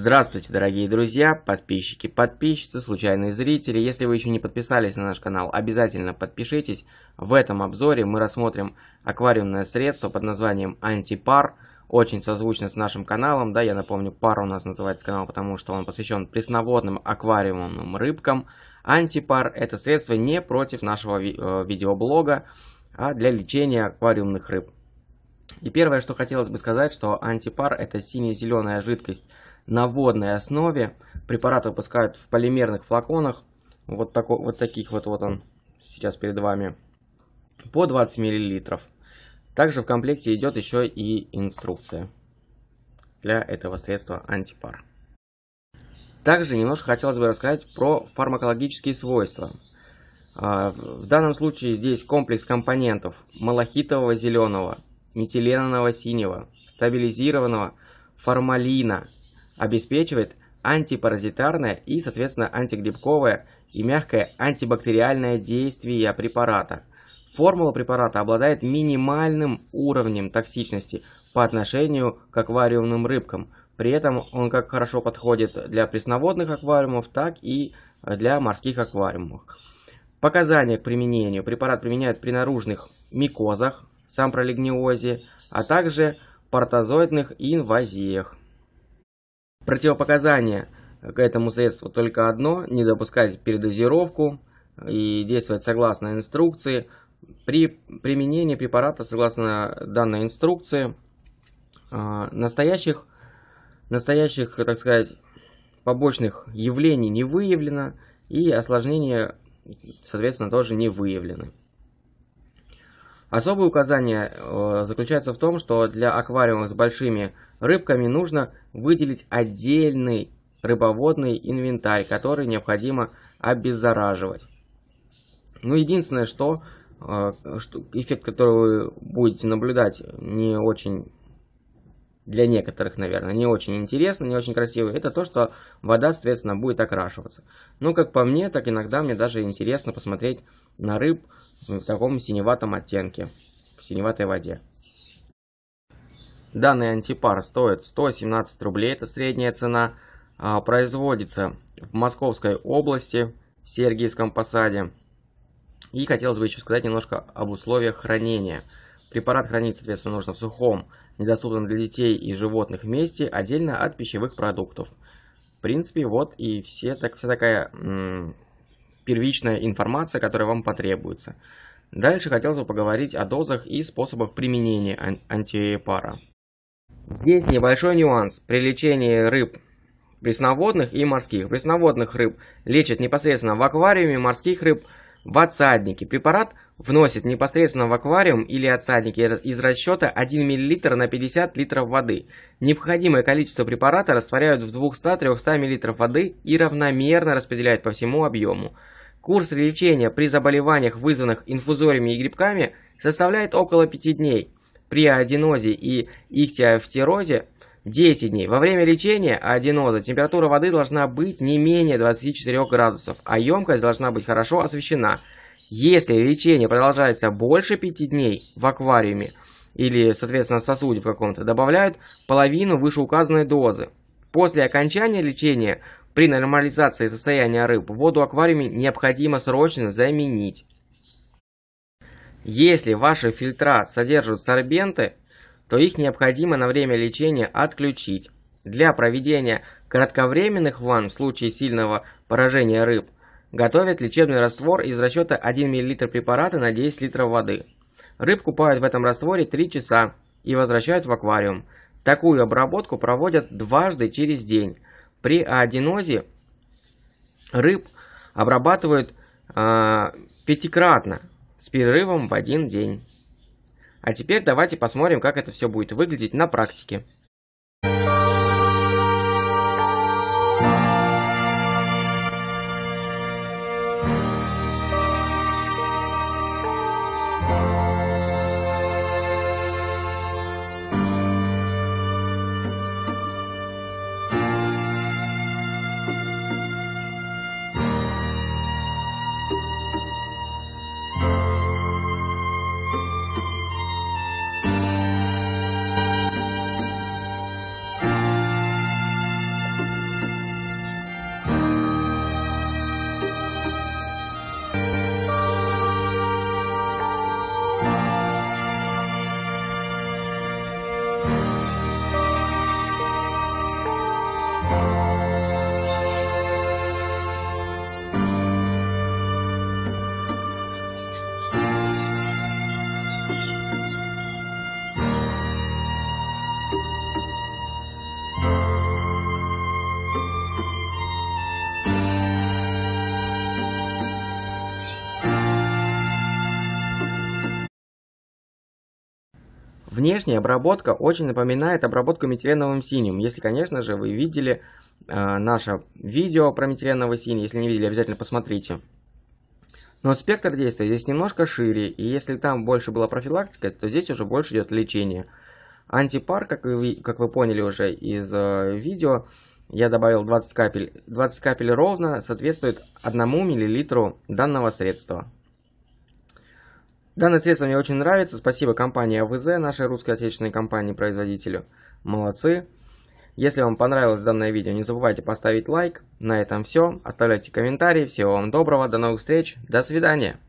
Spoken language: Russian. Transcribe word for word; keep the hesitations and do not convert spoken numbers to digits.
Здравствуйте, дорогие друзья, подписчики, подписчицы, случайные зрители. Если вы еще не подписались на наш канал, обязательно подпишитесь. В этом обзоре мы рассмотрим аквариумное средство под названием Антипар. Очень созвучно с нашим каналом. Да, я напомню, пар у нас называется канал, потому что он посвящен пресноводным аквариумным рыбкам. Антипар – это средство не против нашего ви э, видеоблога, а для лечения аквариумных рыб. И первое, что хотелось бы сказать, что антипар – это сине-зеленая жидкость на водной основе. Препарат выпускают в полимерных флаконах. Вот, тако, вот таких вот, вот он сейчас перед вами. По двадцать миллилитров. Также в комплекте идет еще и инструкция для этого средства антипар. Также немножко хотелось бы рассказать про фармакологические свойства. В данном случае здесь комплекс компонентов малахитового зеленого, метиленового синего, стабилизированного формалина обеспечивает антипаразитарное и, соответственно, антигрибковое и мягкое антибактериальное действие препарата. Формула препарата обладает минимальным уровнем токсичности по отношению к аквариумным рыбкам. При этом он как хорошо подходит для пресноводных аквариумов, так и для морских аквариумов. Показания к применению. Препарат применяют при наружных микозах, сампролигниозе, а также портозоидных инвазиях. Противопоказание к этому средству только одно: не допускать передозировку и действовать согласно инструкции. При применении препарата согласно данной инструкции настоящих, настоящих, так сказать, побочных явлений не выявлено, и осложнения, соответственно, тоже не выявлены. Особое указание заключается в том, что для аквариумов с большими рыбками нужно выделить отдельный рыбоводный инвентарь, который необходимо обеззараживать. Ну, единственное, что, что эффект, который вы будете наблюдать, не очень, для некоторых, наверное, не очень интересно, не очень красивый, это то, что вода, соответственно, будет окрашиваться. Ну, как по мне, так иногда мне даже интересно посмотреть на рыб в таком синеватом оттенке, в синеватой воде. Данный антипар стоит сто семнадцать рублей, это средняя цена. Производится в Московской области, в Сергиевском Посаде. И хотелось бы еще сказать немножко об условиях хранения. Препарат хранить, соответственно, нужно в сухом, недоступном для детей и животных месте, отдельно от пищевых продуктов. В принципе, вот и все, так, вся такая м, первичная информация, которая вам потребуется. Дальше хотелось бы поговорить о дозах и способах применения ан антипара. Здесь небольшой нюанс при лечении рыб пресноводных и морских. Пресноводных рыб лечат непосредственно в аквариуме, морских рыб в отсаднике. Препарат вносит непосредственно в аквариум или отсадники из расчета один миллилитр на пятьдесят литров воды. Необходимое количество препарата растворяют в двухстах-трёхстах миллилитрах воды и равномерно распределяют по всему объему. Курс лечения при заболеваниях, вызванных инфузориями и грибками, составляет около пяти дней. При аодинозе и ихтиофтирозе десять дней. Во время лечения аодиноза температура воды должна быть не менее двадцати четырёх градусов, а емкость должна быть хорошо освещена. Если лечение продолжается больше пяти дней в аквариуме или, соответственно, сосуде в каком-то, добавляют половину вышеуказанной дозы. После окончания лечения при нормализации состояния рыб воду в аквариуме необходимо срочно заменить. Если ваши фильтра содержат сорбенты, то их необходимо на время лечения отключить. Для проведения кратковременных ванн в случае сильного поражения рыб готовят лечебный раствор из расчета один миллилитр препарата на десять литров воды. Рыб купают в этом растворе три часа и возвращают в аквариум. Такую обработку проводят дважды через день. При аодинозе рыб обрабатывают э, пятикратно с перерывом в один день. А теперь давайте посмотрим, как это все будет выглядеть на практике. Внешняя обработка очень напоминает обработку метиленовым синим. Если, конечно же, вы видели э, наше видео про метиленовый синий. Если не видели, обязательно посмотрите. Но спектр действия здесь немножко шире. И если там больше была профилактика, то здесь уже больше идет лечение. Антипар, как вы, как вы поняли уже из э, видео, я добавил двадцать капель. двадцать капель ровно соответствует одному миллилитру данного средства. Данное средство мне очень нравится. Спасибо компании АВЗ, нашей русской отечественной компании-производителю. Молодцы. Если вам понравилось данное видео, не забывайте поставить лайк. На этом все. Оставляйте комментарии. Всего вам доброго. До новых встреч. До свидания.